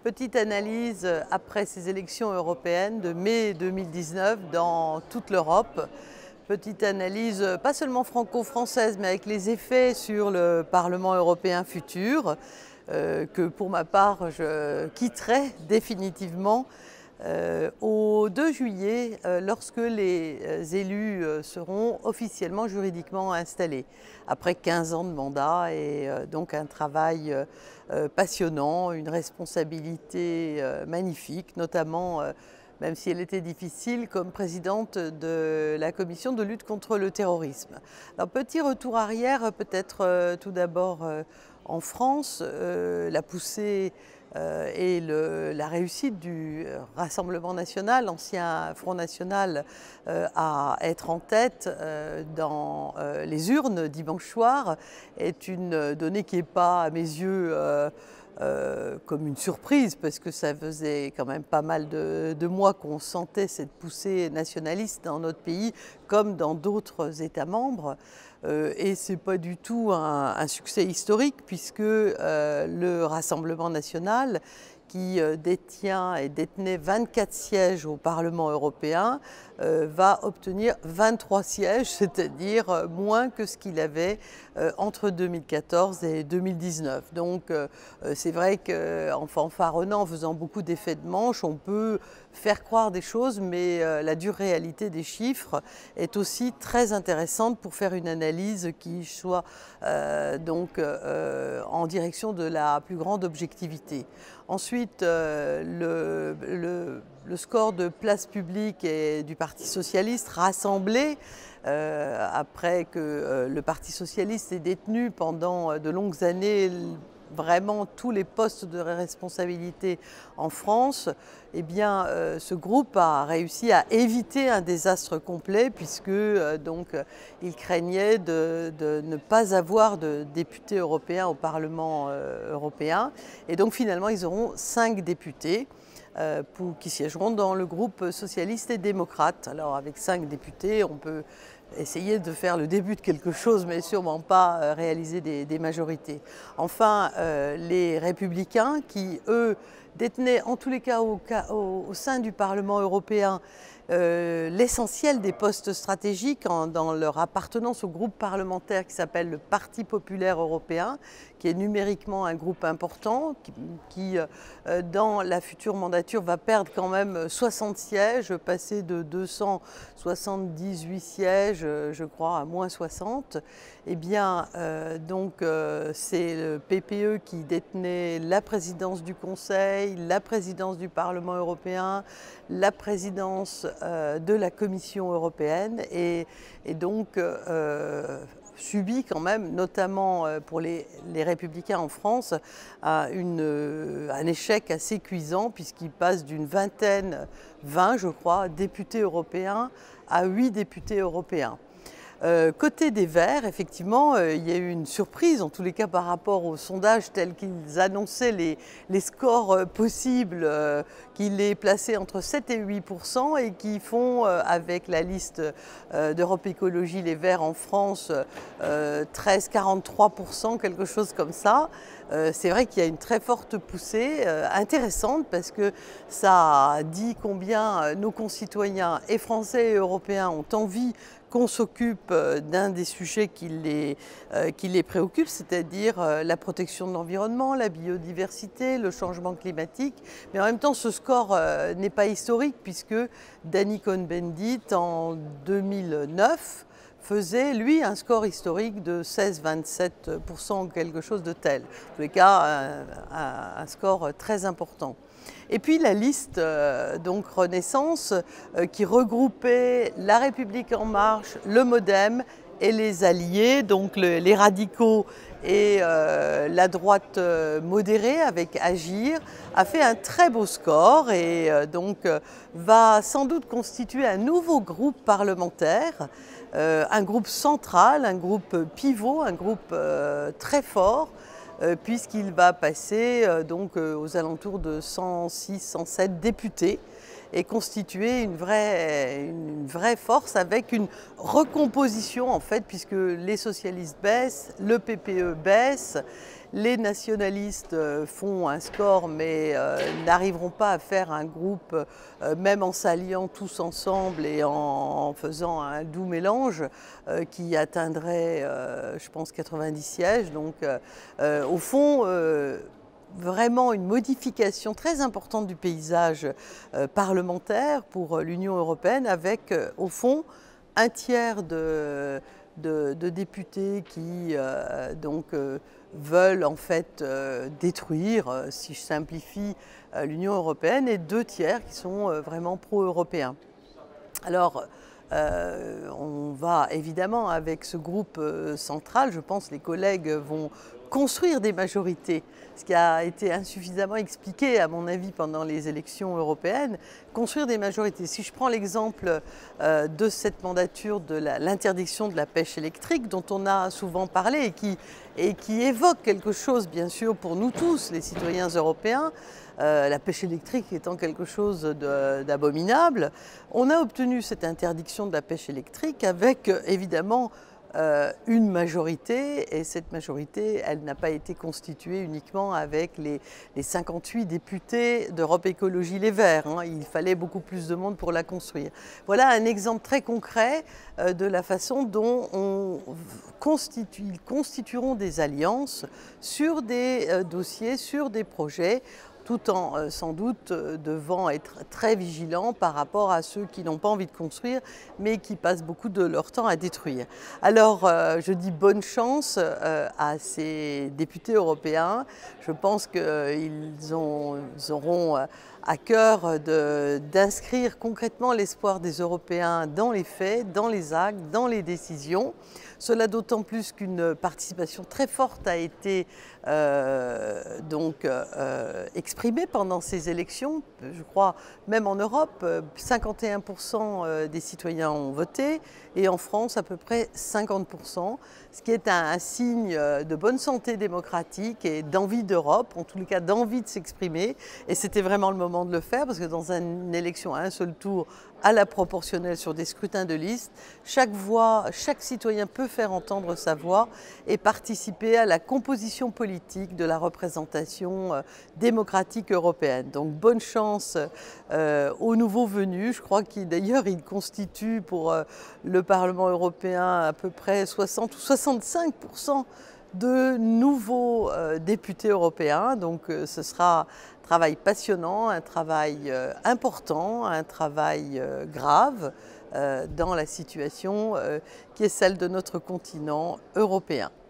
Petite analyse après ces élections européennes de mai 2019 dans toute l'Europe. Petite analyse pas seulement franco-française, mais avec les effets sur le Parlement européen futur, que pour ma part je quitterai définitivement au 2 juillet, lorsque les élus seront officiellement juridiquement installés, après 15 ans de mandat et donc un travail passionnant, une responsabilité magnifique, notamment, même si elle était difficile, comme présidente de la commission de lutte contre le terrorisme. Alors, petit retour arrière, peut-être tout d'abord en France, la poussée et la réussite du Rassemblement national, ancien Front national, à être en tête dans les urnes dimanche soir est une donnée qui n'est pas, à mes yeux, comme une surprise, parce que ça faisait quand même pas mal de mois qu'on sentait cette poussée nationaliste dans notre pays, comme dans d'autres États membres. Et ce n'est pas du tout un succès historique, puisque le Rassemblement national, qui détient et détenait 24 sièges au Parlement européen, va obtenir 23 sièges, c'est-à-dire moins que ce qu'il avait entre 2014 et 2019. Donc c'est vrai qu'en fanfaronnant, en faisant beaucoup d'effets de manche, on peut faire croire des choses, mais la dure réalité des chiffres est aussi très intéressante pour faire une analyse qui soit en direction de la plus grande objectivité. Ensuite, le score de place publique et du Parti socialiste rassemblé, après que le Parti socialiste ait détenu pendant de longues années vraiment tous les postes de responsabilité en France, eh bien, ce groupe a réussi à éviter un désastre complet, puisque il craignait de ne pas avoir de députés européens au Parlement européen. Et donc finalement, ils auront 5 députés qui siégeront dans le groupe socialiste et démocrate. Alors avec 5 députés, on peut essayer de faire le début de quelque chose, mais sûrement pas réaliser des majorités. Enfin, les Républicains qui, eux, détenaient en tous les cas au sein du Parlement européen l'essentiel des postes stratégiques dans leur appartenance au groupe parlementaire qui s'appelle le Parti populaire européen, qui est numériquement un groupe important, qui dans la future mandature va perdre quand même 60 sièges, passer de 278 sièges, je crois, à moins 60. Eh bien, c'est le PPE qui détenait la présidence du Conseil, la présidence du Parlement européen, la présidence de la Commission européenne et donc subit quand même, notamment pour les Républicains en France, un échec assez cuisant, puisqu'ils passent d'une vingtaine, 20 je crois, députés européens à 8 députés européens. Côté des Verts, effectivement, il y a eu une surprise, en tous les cas par rapport aux sondages tels qu'ils annonçaient les scores possibles, qu'il est placé entre 7 et 8% et qui font, avec la liste d'Europe Écologie Les Verts en France, 13-43%, quelque chose comme ça. C'est vrai qu'il y a une très forte poussée intéressante, parce que ça dit combien nos concitoyens et français et européens ont envie qu'on s'occupe d'un des sujets qui les préoccupe, c'est-à-dire la protection de l'environnement, la biodiversité, le changement climatique. Mais en même temps, ce score n'est pas historique, puisque Danny Cohn-Bendit, en 2009, faisait, lui, un score historique de 16-27% ou quelque chose de tel. En tous les cas, un score très important. Et puis la liste donc Renaissance qui regroupait La République en marche, le MoDem et les alliés, donc les radicaux et la droite modérée avec Agir, a fait un très beau score et va sans doute constituer un nouveau groupe parlementaire, un groupe central, un groupe pivot, un groupe très fort, puisqu'il va passer aux alentours de 106-107 députés et constituer une vraie force, avec une recomposition en fait, puisque les socialistes baissent, le PPE baisse, Les nationalistes font un score mais n'arriveront pas à faire un groupe, même en s'alliant tous ensemble et en faisant un doux mélange qui atteindrait, je pense, 90 sièges. Donc au fond, vraiment une modification très importante du paysage parlementaire pour l'Union européenne avec, au fond, un tiers de députés qui veulent en fait détruire, si je simplifie, l'Union européenne, et 2 tiers qui sont vraiment pro-européens. Alors, on va évidemment, avec ce groupe central, je pense que les collègues vont construire des majorités, ce qui a été insuffisamment expliqué à mon avis pendant les élections européennes, construire des majorités. Si je prends l'exemple de cette mandature de l'interdiction de la pêche électrique dont on a souvent parlé et qui évoque quelque chose bien sûr pour nous tous, les citoyens européens, la pêche électrique étant quelque chose d'abominable, on a obtenu cette interdiction de la pêche électrique avec évidemment une majorité, et cette majorité, elle n'a pas été constituée uniquement avec les 58 députés d'Europe Écologie Les Verts, hein. Il fallait beaucoup plus de monde pour la construire. Voilà un exemple très concret de la façon dont ils constitueront des alliances sur des dossiers, sur des projets, tout en sans doute devant être très vigilants par rapport à ceux qui n'ont pas envie de construire, mais qui passent beaucoup de leur temps à détruire. Alors je dis bonne chance à ces députés européens. Je pense qu'ils auront à cœur d'inscrire concrètement l'espoir des Européens dans les faits, dans les actes, dans les décisions. Cela d'autant plus qu'une participation très forte a été exprimée pendant ces élections. Je crois même en Europe, 51% des citoyens ont voté et en France à peu près 50%, ce qui est un signe de bonne santé démocratique et d'envie d'Europe, en tous les cas d'envie de s'exprimer. Et c'était vraiment le moment de le faire parce que dans une élection à un seul tour, à la proportionnelle sur des scrutins de liste, chaque voix, chaque citoyen peut faire entendre sa voix et participer à la composition politique de la représentation démocratique européenne. Donc bonne chance aux nouveaux venus. Je crois qu'il d'ailleurs il constitue pour le Parlement européen à peu près 60 ou 65% de nouveaux députés européens. Donc ce sera un travail passionnant, un travail important, un travail grave dans la situation qui est celle de notre continent européen.